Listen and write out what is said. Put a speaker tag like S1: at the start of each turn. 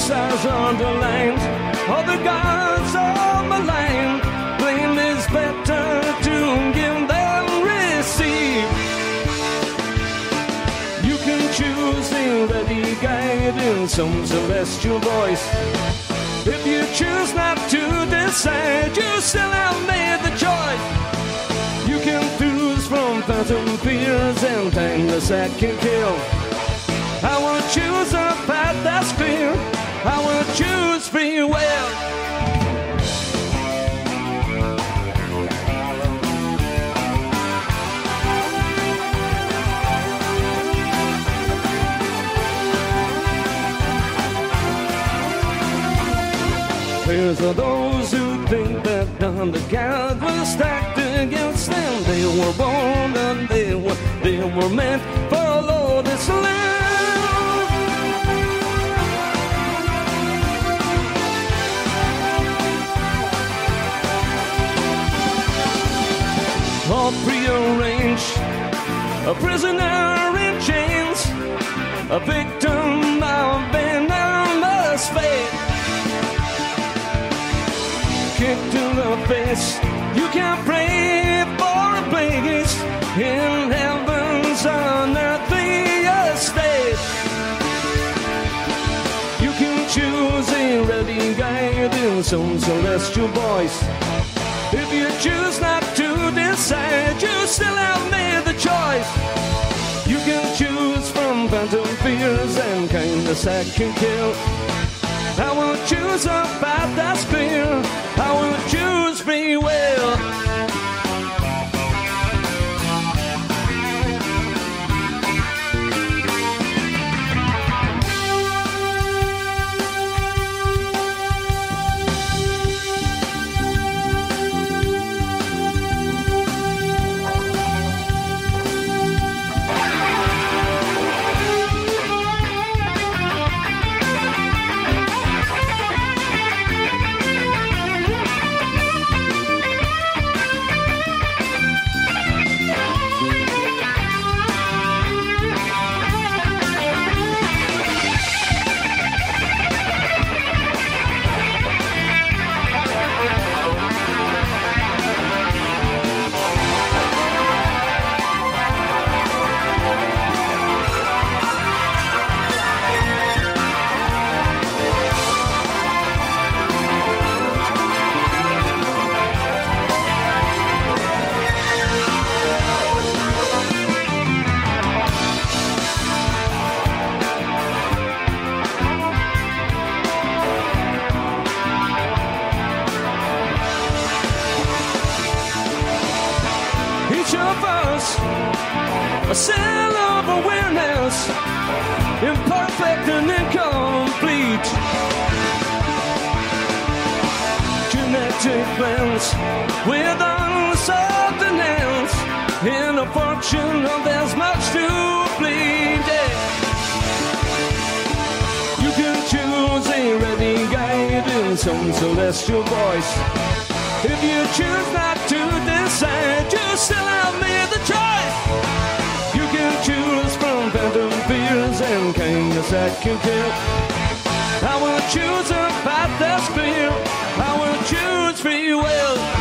S1: stars on the line, all the gods on the line. Blame is better to give than receive. You can choose the ready guide in some celestial voice. If you choose not to decide, you still have made the choice. You can choose from phantom fears and timeless that can kill. I will choose a path that's clear. I will choose free will. Fears are those who think that the God was stacked against them. They were born and they were meant for a lawless land. All prearranged, a prisoner in chains, a victim of venomous fate. Kicked in the face, you can't pray for a place in heaven's unearthly estate. You can choose a ready guide in some celestial voice. If you choose not to decide, you still have made the choice. You can choose from phantom fears and kindness that can kill. I will choose a path that's clear. I will choose free will. A cell of awareness, imperfect and incomplete. Genetic blends with uncertain ends. In a fortune, there's much to bleed. You can choose a ready guide in some celestial voice. If you choose not to decide, you still have made the choice. You can choose from phantom fears and kindness that can kill. I will choose a path that's clear. I will choose free will.